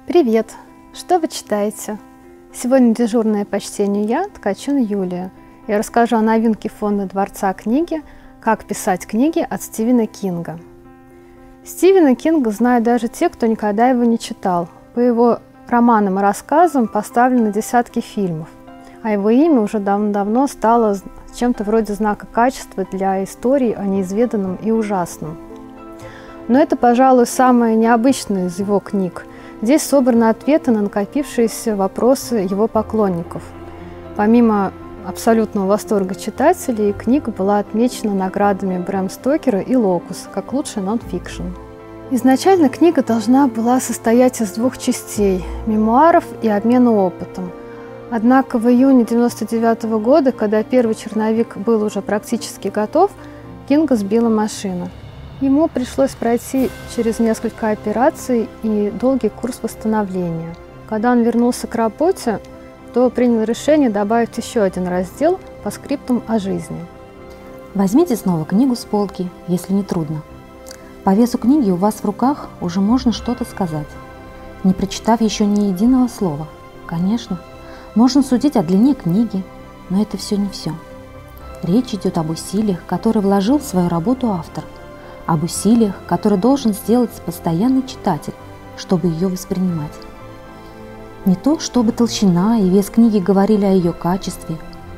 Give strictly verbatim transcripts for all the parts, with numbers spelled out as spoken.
Привет! Что вы читаете? Сегодня дежурное по чтению я, Ткачун Юлия. Я расскажу о новинке фонда Дворца книги «Как писать книги» от Стивена Кинга. Стивена Кинга знают даже те, кто никогда его не читал. По его романам и рассказам поставлены десятки фильмов, а его имя уже давно-давно стало чем-то вроде знака качества для историй о неизведанном и ужасном. Но это, пожалуй, самое необычное из его книг. Здесь собраны ответы на накопившиеся вопросы его поклонников. Помимо абсолютного восторга читателей, книга была отмечена наградами Брэм Стокера и Локус как лучший нон-фикшн. Изначально книга должна была состоять из двух частей – мемуаров и обмена опытом. Однако в июне девяносто девятого года, когда первый черновик был уже практически готов, Кинга сбила машина. Ему пришлось пройти через несколько операций и долгий курс восстановления. Когда он вернулся к работе, то принял решение добавить еще один раздел по скриптум о жизни. Возьмите снова книгу с полки, если не трудно. По весу книги у вас в руках уже можно что-то сказать, не прочитав еще ни единого слова. Конечно, можно судить о длине книги, но это все не все. Речь идет об усилиях, которые вложил в свою работу автор, об усилиях, которые должен сделать постоянный читатель, чтобы ее воспринимать. Не то, чтобы толщина и вес книги говорили о ее качестве.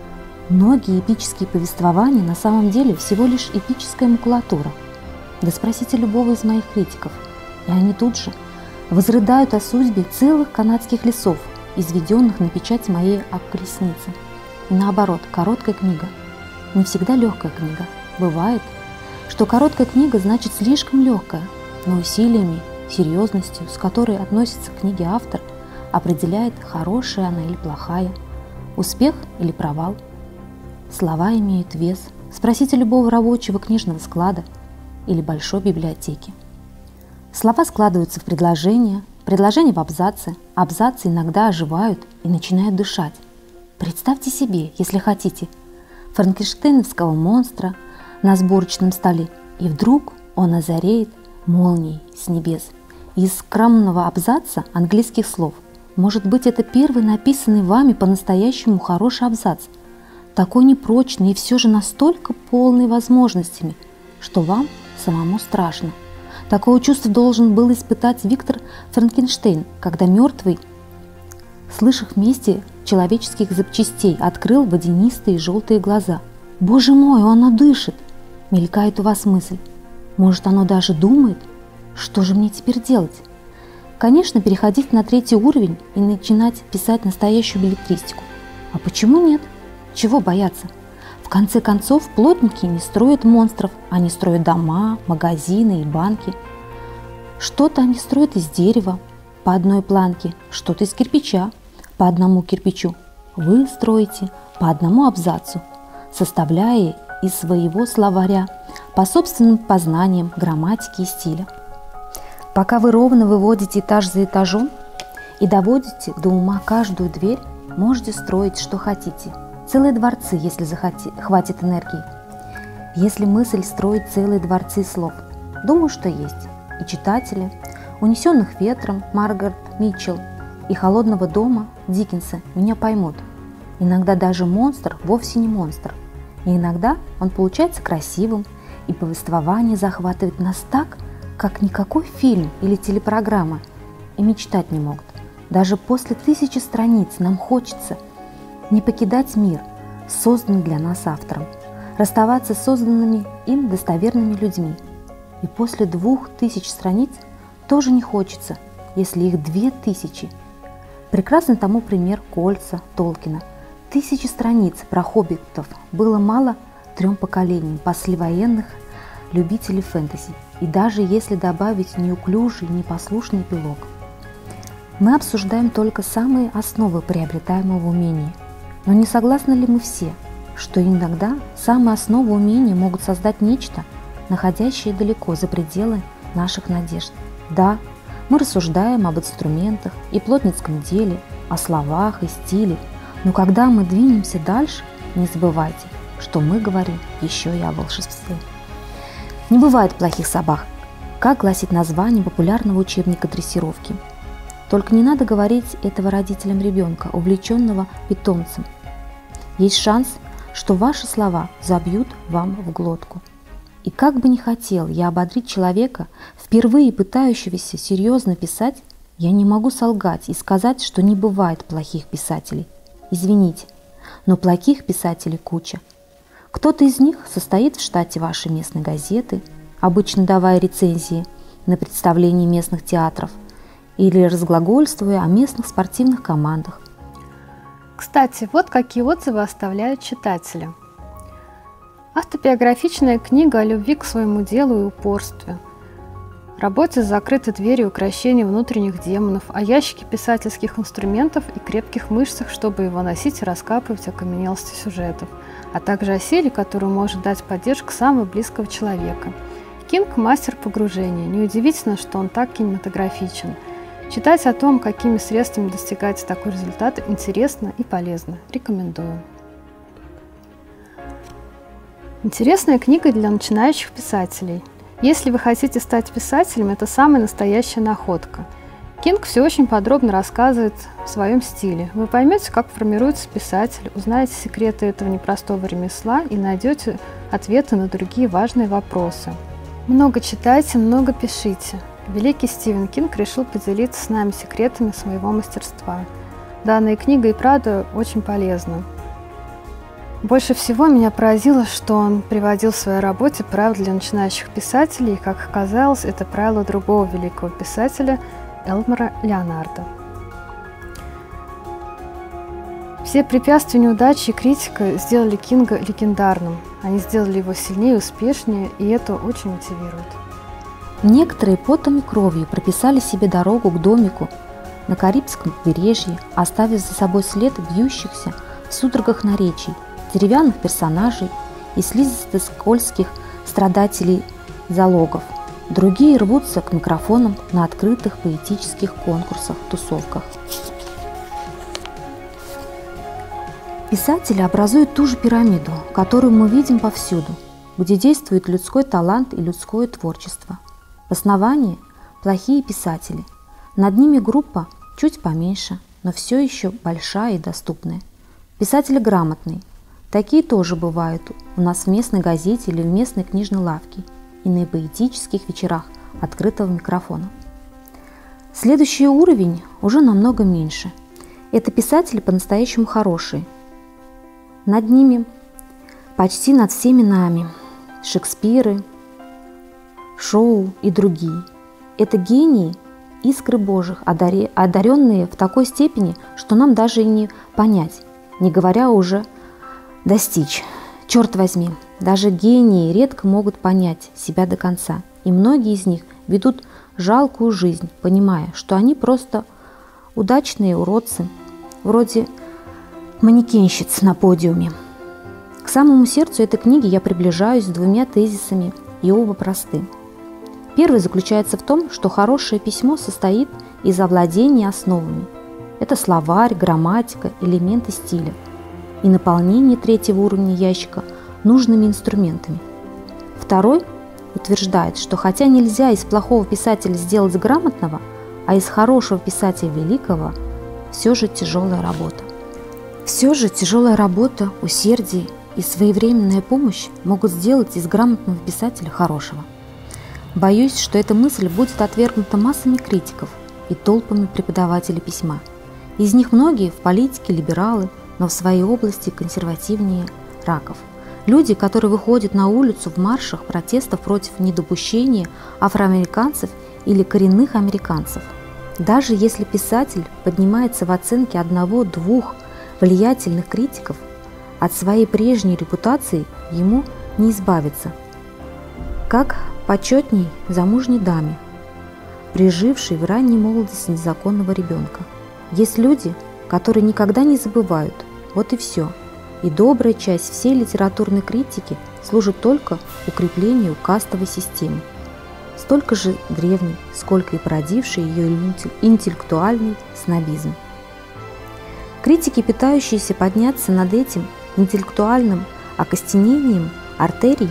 Многие эпические повествования на самом деле всего лишь эпическая макулатура. Да спросите любого из моих критиков, и они тут же возрыдают о судьбе целых канадских лесов, изведенных на печать моей колесницы. И наоборот, короткая книга. Не всегда легкая книга. Бывает, что короткая книга значит слишком легкая, но усилиями, серьезностью, с которой относится к книге автор, определяет, хорошая она или плохая, успех или провал. Слова имеют вес. Спросите любого рабочего книжного склада или большой библиотеки. Слова складываются в предложения, предложения в абзацы, абзацы иногда оживают и начинают дышать. Представьте себе, если хотите, франкенштейновского монстра на сборочном столе, и вдруг он озареет молнией с небес. Из скромного абзаца английских слов. Может быть, это первый написанный вами по-настоящему хороший абзац, такой непрочный и все же настолько полный возможностями, что вам самому страшно. Такое чувство должен был испытать Виктор Франкенштейн, когда мертвый, слышав вместе человеческих запчастей, открыл водянистые желтые глаза. «Боже мой, оно дышит!» Мелькает у вас мысль. Может, оно даже думает? Что же мне теперь делать? Конечно, переходить на третий уровень и начинать писать настоящую беллетристику. А почему нет? Чего бояться? В конце концов, плотники не строят монстров, они строят дома, магазины и банки. Что-то они строят из дерева по одной планке, что-то из кирпича по одному кирпичу. Вы строите по одному абзацу, составляя из своего словаря по собственным познаниям грамматики и стиля. Пока вы ровно выводите этаж за этажом и доводите до ума каждую дверь, можете строить, что хотите. Целые дворцы, если захоти, хватит энергии. Если мысль строить целые дворцы слов, думаю, что есть. И читатели «Унесенных ветром» Маргарет Митчелл и «Холодного дома» Диккенса меня поймут. Иногда даже монстр вовсе не монстр. И иногда он получается красивым, и повествование захватывает нас так, как никакой фильм или телепрограмма, и мечтать не могут. Даже после тысячи страниц нам хочется не покидать мир, созданный для нас автором, расставаться с созданными им достоверными людьми. И после двух тысяч страниц тоже не хочется, если их две тысячи. Прекрасный тому пример «Кольца» Толкина. Тысячи страниц про хоббитов было мало трем поколениям послевоенных любителей фэнтези, и даже если добавить неуклюжий, непослушный эпилог. Мы обсуждаем только самые основы приобретаемого умения. Но не согласны ли мы все, что иногда самые основы умения могут создать нечто, находящее далеко за пределы наших надежд? Да, мы рассуждаем об инструментах и плотницком деле, о словах и стиле, но когда мы двинемся дальше, не забывайте, что мы говорим еще и о волшебстве. Не бывает плохих собак, как гласит название популярного учебника дрессировки. Только не надо говорить этого родителям ребенка, увлеченного питомцем. Есть шанс, что ваши слова забьют вам в глотку. И как бы ни хотел я ободрить человека, впервые пытающегося серьезно писать, я не могу солгать и сказать, что не бывает плохих писателей. Извините, но плохих писателей куча. Кто-то из них состоит в штате вашей местной газеты, обычно давая рецензии на представления местных театров или разглагольствуя о местных спортивных командах. Кстати, вот какие отзывы оставляют читатели. Автобиографичная книга о любви к своему делу и упорстве, работе с закрытой дверью укрощения внутренних демонов, о ящике писательских инструментов и крепких мышцах, чтобы его носить и раскапывать окаменелости сюжетов, а также о силе, которую может дать поддержка самого близкого человека. Кинг – мастер погружения. Неудивительно, что он так кинематографичен. Читать о том, какими средствами достигается такой результат, интересно и полезно. Рекомендую. Интересная книга для начинающих писателей. Если вы хотите стать писателем, это самая настоящая находка. Кинг все очень подробно рассказывает в своем стиле. Вы поймете, как формируется писатель, узнаете секреты этого непростого ремесла и найдете ответы на другие важные вопросы. Много читайте, много пишите. Великий Стивен Кинг решил поделиться с нами секретами своего мастерства. Данная книга и правда очень полезна. Больше всего меня поразило, что он приводил в своей работе правила для начинающих писателей, и, как оказалось, это правило другого великого писателя Элмора Леонардо. Все препятствия, неудачи и критика сделали Кинга легендарным. Они сделали его сильнее и успешнее, и это очень мотивирует. Некоторые потом и кровью прописали себе дорогу к домику на Карибском побережье, оставив за собой след бьющихся в судорогах наречий, деревянных персонажей и слизисто-скользких страдателей залогов. Другие рвутся к микрофонам на открытых поэтических конкурсах, тусовках. Писатели образуют ту же пирамиду, которую мы видим повсюду, где действует людской талант и людское творчество. В основании – плохие писатели. Над ними группа чуть поменьше, но все еще большая и доступная. Писатели грамотные. Такие тоже бывают у нас в местной газете или в местной книжной лавке и на поэтических вечерах открытого микрофона. Следующий уровень уже намного меньше. Это писатели по-настоящему хорошие. Над ними, почти над всеми нами, Шекспиры, Шоу и другие. Это гении, искры Божьих, одаренные в такой степени, что нам даже и не понять, не говоря уже достичь. Черт возьми, даже гении редко могут понять себя до конца, и многие из них ведут жалкую жизнь, понимая, что они просто удачные уродцы, вроде манекенщиц на подиуме. К самому сердцу этой книги я приближаюсь с двумя тезисами, и оба просты. Первый заключается в том, что хорошее письмо состоит из овладения основами. Это словарь, грамматика, элементы стиля и наполнение третьего уровня ящика нужными инструментами. Второй утверждает, что хотя нельзя из плохого писателя сделать грамотного, а из хорошего писателя великого, все же тяжелая работа. Все же тяжелая работа, усердие и своевременная помощь могут сделать из грамотного писателя хорошего. Боюсь, что эта мысль будет отвергнута массами критиков и толпами преподавателей письма. Из них многие в политике либералы, но в своей области консервативнее раков. Люди, которые выходят на улицу в маршах протестов против недопущения афроамериканцев или коренных американцев. Даже если писатель поднимается в оценке одного-двух влиятельных критиков, от своей прежней репутации ему не избавиться. Как почетней замужней даме, прижившей в ранней молодости незаконного ребенка. Есть люди, которые никогда не забывают, вот и все. И добрая часть всей литературной критики служит только укреплению кастовой системы, столько же древней, сколько и породивший ее интеллектуальный снобизм. Критики, пытающиеся подняться над этим интеллектуальным окостенением артерий,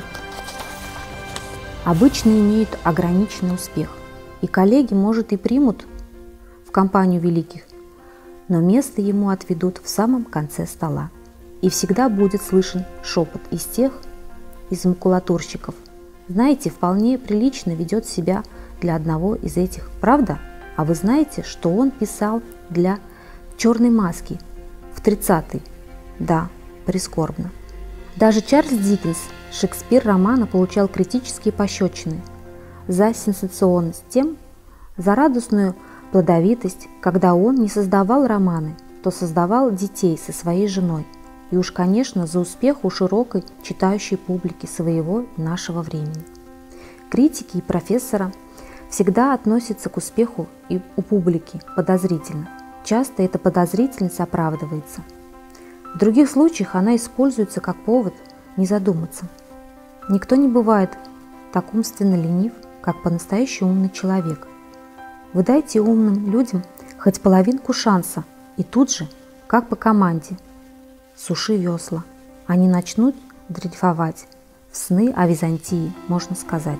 обычно имеют ограниченный успех, и коллеги, может, и примут в компанию великих, но место ему отведут в самом конце стола. И всегда будет слышен шепот из тех, из макулатурщиков. Знаете, вполне прилично ведет себя для одного из этих, правда? А вы знаете, что он писал для «Черной маски» в тридцатые? Да, прискорбно. Даже Чарльз Диккенс, Шекспир романа, получал критические пощечины за сенсационность, тем за радостную плодовитость. Когда он не создавал романы, то создавал детей со своей женой. И уж, конечно, за успех у широкой читающей публики своего и нашего времени. Критики и профессора всегда относятся к успеху и у публики подозрительно. Часто эта подозрительность оправдывается. В других случаях она используется как повод не задуматься. Никто не бывает так умственно ленив, как по-настоящему умный человек. Вы дайте умным людям хоть половинку шанса, и тут же, как по команде, суши весла. Они начнут дрейфовать в сны о Византии, можно сказать.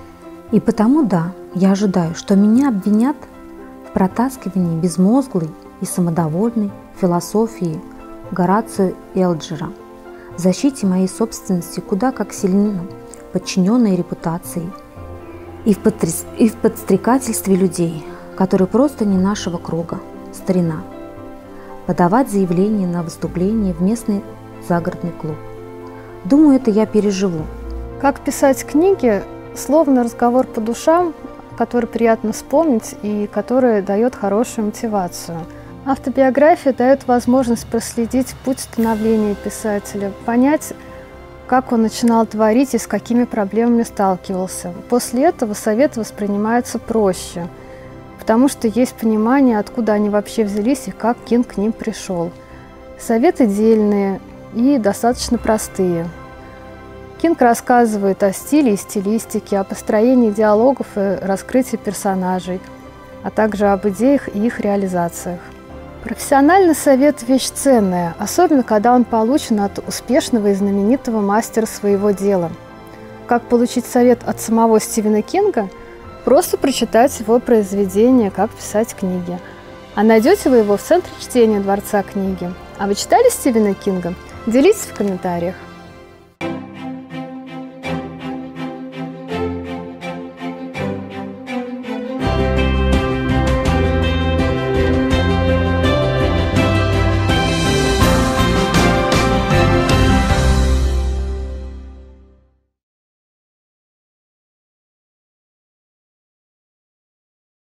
И потому, да, я ожидаю, что меня обвинят в протаскивании безмозглой и самодовольной философии Горацио Элджера, в защите моей собственности куда как сильно подчиненной репутации и в, подтряс... и в подстрекательстве людей, которые просто не нашего круга, старина. Подавать заявление на выступление в местный загородный клуб. Думаю, это я переживу. Как писать книги – словно разговор по душам, который приятно вспомнить и который дает хорошую мотивацию. Автобиография дает возможность проследить путь становления писателя, понять, как он начинал творить и с какими проблемами сталкивался. После этого советы воспринимаются проще, потому что есть понимание, откуда они вообще взялись и как Кинг к ним пришел. Советы дельные и достаточно простые. Кинг рассказывает о стиле и стилистике, о построении диалогов и раскрытии персонажей, а также об идеях и их реализациях. Профессиональный совет – вещь ценная, особенно когда он получен от успешного и знаменитого мастера своего дела. Как получить совет от самого Стивена Кинга? Просто прочитать его произведение «Как писать книги». А найдете вы его в Центре чтения Дворца книги. А вы читали Стивена Кинга? Делитесь в комментариях.